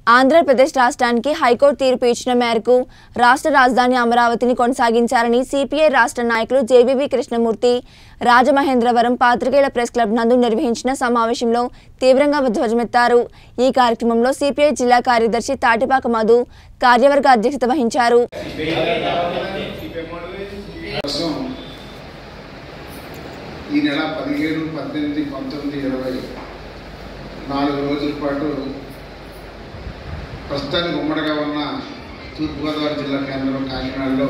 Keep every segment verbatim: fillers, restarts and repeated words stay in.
ఆంధ్రప్రదేశ్ రాష్ట్రానికి హైకోర్టు తీర్పు ఇచ్చిన మేరకు రాష్ట్ర రాజధాని అమరావతిని కొనసాగించాలని సిపిఐ రాష్ట్ర నాయకులు జేబీబీ కృష్ణమూర్తి రాజమహేంద్రవరం పాత్రికేయుల ప్రెస్ క్లబ్ నందు నిర్వహించిన సమావేశంలో తీవ్రంగా ధ్వజమెత్తారు। ఈ కార్యక్రమంలో సిపిఐ జిల్లా కార్యదర్శి తాటిపాక మధు కార్యవర్గ అధ్యక్షత వహించారు। ఈ నెల పదిహేను పద్దెనిమిది పంతొమ్మిది ఇరవై నాలుగు రోజుల పాటు ప్రస్తుతానికి ఉమ్మడిగా ఉన్న తూర్పుగోదావరి జిల్లా కేంద్రం కాకినాడలో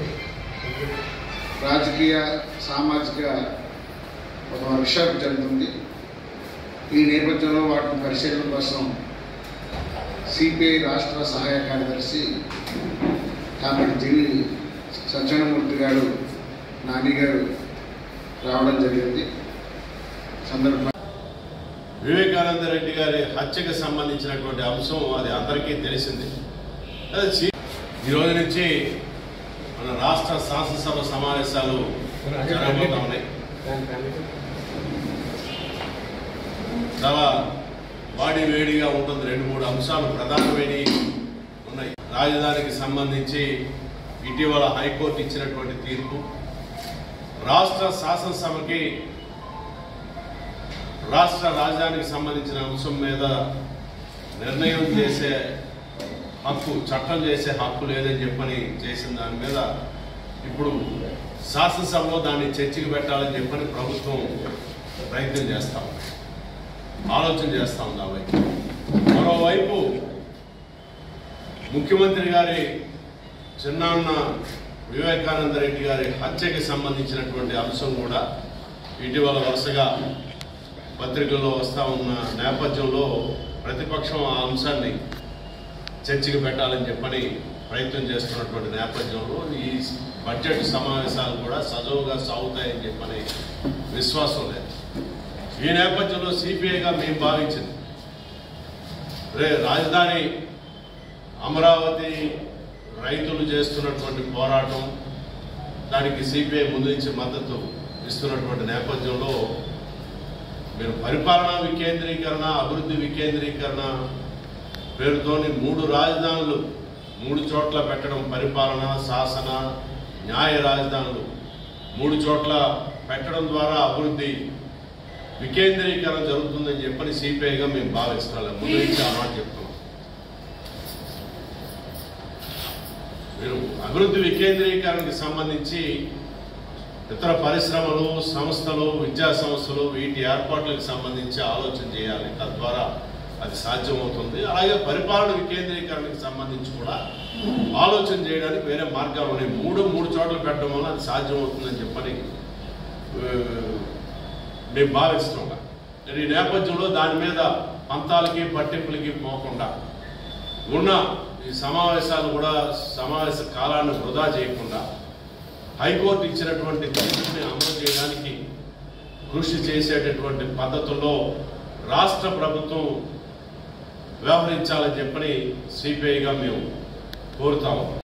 రాజకీయ సామాజిక ఒక వర్క్షాప్ జరుగుతుంది। ఈ నేపథ్యంలో వాటిని పరిశీలన కోసం సిపిఐ రాష్ట్ర సహాయ కార్యదర్శి కాబట్టి జివి సత్యనారాయణమూర్తి గారు నాని గారు రావడం జరిగింది। సందర్భంగా వివేకానంద రెడ్డి గారి హత్యకు సంబంధించినటువంటి అంశం అది అందరికీ తెలిసింది। ఈ రోజు నుంచి మన రాష్ట్ర శాసనసభ సమావేశాలు జరగబోతా ఉన్నాయి। చాలా వాడి వేడిగా ఉంటుంది। రెండు మూడు అంశాలు ప్రధానమైన ఉన్నాయి। రాజధానికి సంబంధించి ఇటీవల హైకోర్టు ఇచ్చినటువంటి తీర్పు, రాష్ట్ర శాసనసభకి రాష్ట్ర రాజధానికి సంబంధించిన అంశం మీద నిర్ణయం చేసే హక్కు, చట్టం చేసే హక్కు లేదని చెప్పని చేసిన దాని మీద ఇప్పుడు శాసనసభలో దాన్ని చర్చకు పెట్టాలని చెప్పని ప్రభుత్వం ప్రయత్నం చేస్తాం, ఆలోచన చేస్తా ఉంది। అవైపు మరోవైపు ముఖ్యమంత్రి గారి చిన్నాన్న వివేకానంద రెడ్డి గారి హత్యకి సంబంధించినటువంటి అంశం కూడా ఇటీవల వరుసగా పత్రికల్లో వస్తూ ఉన్న నేపథ్యంలో ప్రతిపక్షం ఆ అంశాన్ని చర్చకు పెట్టాలని చెప్పని ప్రయత్నం చేస్తున్నటువంటి నేపథ్యంలో ఈ బడ్జెట్ సమావేశాలు కూడా సజావుగా సాగుతాయని చెప్పని విశ్వాసం లేదు। ఈ నేపథ్యంలో సిపిఐగా మేము భావించింది రే రాజధాని అమరావతి రైతులు చేస్తున్నటువంటి పోరాటం, దానికి సిపిఐ ముందు నుంచి మద్దతు ఇస్తున్నటువంటి నేపథ్యంలో మీరు పరిపాలనా వికేంద్రీకరణ, అభివృద్ధి వికేంద్రీకరణ పేరుతోని మూడు రాజధానులు మూడు చోట్ల పెట్టడం, పరిపాలన, శాసన, న్యాయ రాజధానులు మూడు చోట్ల పెట్టడం ద్వారా అభివృద్ధి వికేంద్రీకరణ జరుగుతుందని చెప్పని సిపిఐగా మేము భావిస్తున్నాం। ముందు నుంచి ఆ మాట చెప్తున్నాం। మీరు అభివృద్ధి వికేంద్రీకరణకి సంబంధించి ఇతర పరిశ్రమలు, సంస్థలు, విద్యా సంస్థలు వీటి ఏర్పాట్లకు సంబంధించి ఆలోచన చేయాలి, తద్వారా అది సాధ్యమవుతుంది। అలాగే పరిపాలన వికేంద్రీకరణకి సంబంధించి కూడా ఆలోచన చేయడానికి వేరే మార్గాలు ఉన్నాయి। మూడు మూడు చోట్ల పెట్టడం వల్ల అది సాధ్యమవుతుందని చెప్పని మేము భావిస్తున్నాం। ఈ నేపథ్యంలో దాని మీద పంతాలకి పట్టింపులకి పోకుండా ఉన్న ఈ సమావేశాలు కూడా సమావేశ కాలాన్ని వృధా చేయకుండా హైకోర్టు ఇచ్చినటువంటి తీర్పుని అమలు చేయడానికి కృషి చేసేటటువంటి పద్ధతుల్లో రాష్ట్ర ప్రభుత్వం వ్యవహరించాలని చెప్పని సిపిఐగా మేము కోరుతాము।